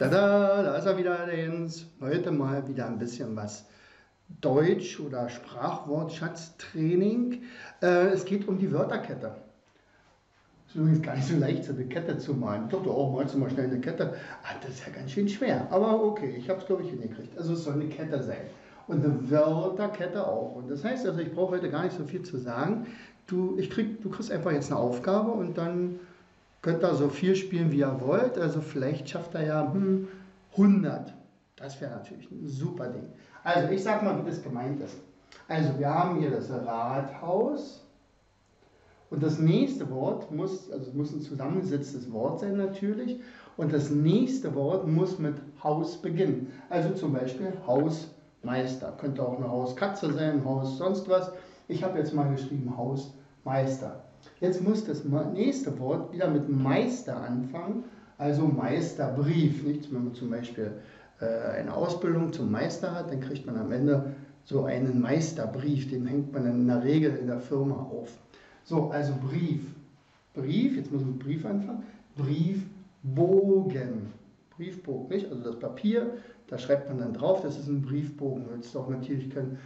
Tada, da ist er wieder, der Jens. Heute mal wieder ein bisschen was Deutsch- oder Sprachwortschatztraining. Es geht um die Wörterkette. Es ist übrigens gar nicht so leicht, so eine Kette zu malen. Ich dachte auch, malst du mal schnell eine Kette. Das ist ja ganz schön schwer. Aber okay, ich habe es, glaube ich, hingekriegt. Also es soll eine Kette sein. Und eine Wörterkette auch. Und das heißt also, ich brauche heute gar nicht so viel zu sagen. Du kriegst einfach jetzt eine Aufgabe und dann könnt ihr so viel spielen, wie ihr wollt. Also vielleicht schafft er ja 100. Das wäre natürlich ein super Ding. Also ich sag mal, wie das gemeint ist. Also wir haben hier das Rathaus. Und das nächste Wort muss, also es muss ein zusammengesetztes Wort sein natürlich. Und das nächste Wort muss mit Haus beginnen. Also zum Beispiel Hausmeister. Könnte auch eine Hauskatze sein, Haus sonst was. Ich habe jetzt mal geschrieben Hausmeister. Jetzt muss das nächste Wort wieder mit Meister anfangen, also Meisterbrief. Nicht? Wenn man zum Beispiel eine Ausbildung zum Meister hat, dann kriegt man am Ende so einen Meisterbrief, den hängt man in der Regel in der Firma auf. So, also Brief. Brief, jetzt muss man mit Brief anfangen. Briefbogen. Briefbogen, nicht? Also das Papier, da schreibt man dann drauf, das ist ein Briefbogen. Jetzt doch natürlich kein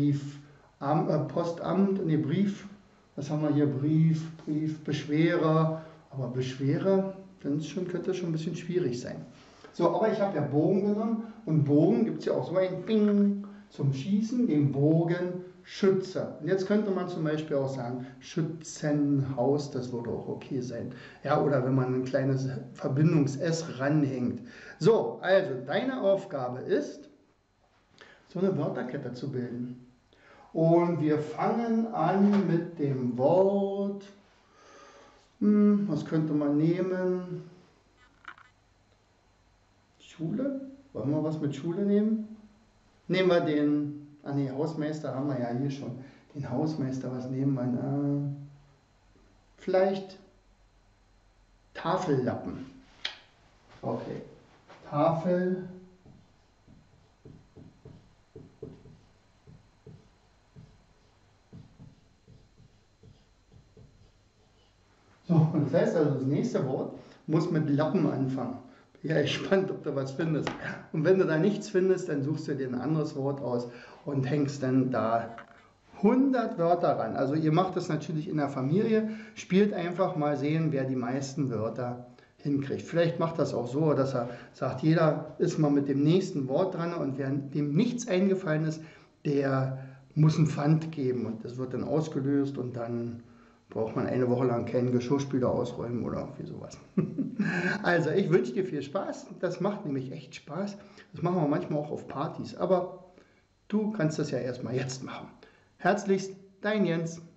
Postamt, nee, Brief. Was haben wir hier? Brief, Beschwerer. Aber Beschwerer, könnte schon ein bisschen schwierig sein. So, aber ich habe ja Bogen genommen. Und Bogen gibt es ja auch so ein Ding zum Schießen, den Bogenschütze. Und jetzt könnte man zum Beispiel auch sagen, Schützenhaus, das würde auch okay sein. Ja, oder wenn man ein kleines Verbindungs-S ranhängt. So, also deine Aufgabe ist, so eine Wörterkette zu bilden. Und wir fangen an mit dem Wort, was könnte man nehmen? Schule? Wollen wir was mit Schule nehmen? Nehmen wir den, Hausmeister haben wir ja hier schon. Den Hausmeister, was nehmen wir? Vielleicht Tafellappen. Okay, Tafel. So, und das heißt also, das nächste Wort muss mit Lappen anfangen. Bin ja gespannt, ob du was findest. Und wenn du da nichts findest, dann suchst du dir ein anderes Wort aus und hängst dann da 100 Wörter ran. Also ihr macht das natürlich in der Familie, spielt einfach mal sehen, wer die meisten Wörter hinkriegt. Vielleicht macht das auch so, dass er sagt, jeder ist mal mit dem nächsten Wort dran und wer dem nichts eingefallen ist, der muss einen Pfand geben und das wird dann ausgelöst und dann braucht man eine Woche lang keinen Geschirrspüler ausräumen oder irgendwie sowas. Also ich wünsche dir viel Spaß. Das macht nämlich echt Spaß. Das machen wir manchmal auch auf Partys. Aber du kannst das ja erstmal jetzt machen. Herzlichst, dein Jens.